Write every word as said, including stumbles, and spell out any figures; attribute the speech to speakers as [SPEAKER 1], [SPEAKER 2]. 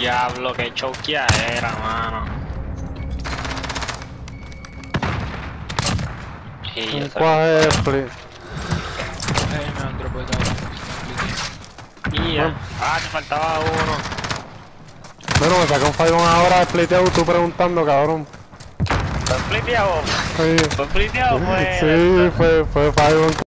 [SPEAKER 1] Diablo, que choquea era, mano. Sí, yo
[SPEAKER 2] Un
[SPEAKER 1] sé.
[SPEAKER 2] cuaje split.
[SPEAKER 3] Ay, me han dropado
[SPEAKER 1] Y ya. Ah, te faltaba uno.
[SPEAKER 2] Bueno, me saca un Five ahora spliteado tú preguntando, cabrón.
[SPEAKER 1] ¿Fue spliteado?
[SPEAKER 2] Sí,
[SPEAKER 1] ¿Fue spliteado? Pues.
[SPEAKER 2] sí, fue, fue Five